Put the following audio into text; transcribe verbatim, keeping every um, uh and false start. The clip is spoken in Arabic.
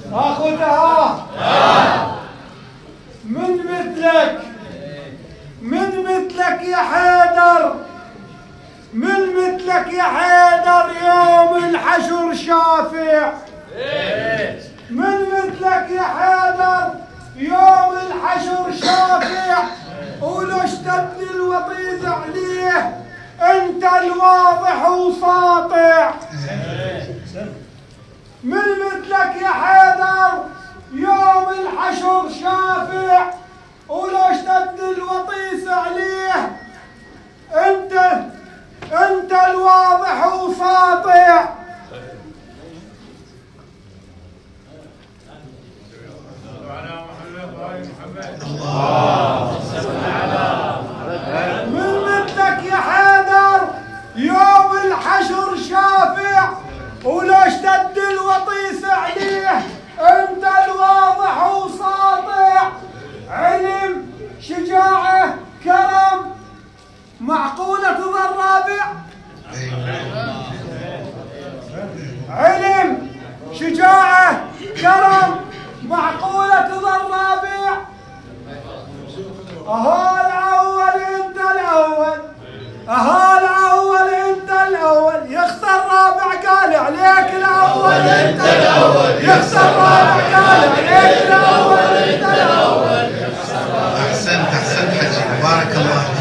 اخذها. من مثلك من مثلك يا حيدر، من مثلك يا حيدر يوم الحشر شافع. من مثلك يا حيدر يوم الحشر شافع، ولو اشتد الوطيز عليه انت الواضح وساطع. من مثلك يا حيدر يوم الحشر شافع، ولو اشتد الوطيس عليه انت انت الواضح وساطع. من مثلك يا حيدر يوم الحشر شافع، ولو اشتد الوطيس عليه انت الواضح وساطع. علم شجاعه كرم معقولة ذا الرابع. علم شجاعه كرم معقولة ذا الرابع. اهو الاول انت الاول، اهو الاول انت الاول، يخسر الرابع قال عليك الاول انت الاول، يخسر الرابع قال عليك الاول انت الاول. احسنت احسنت حجي، بارك الله.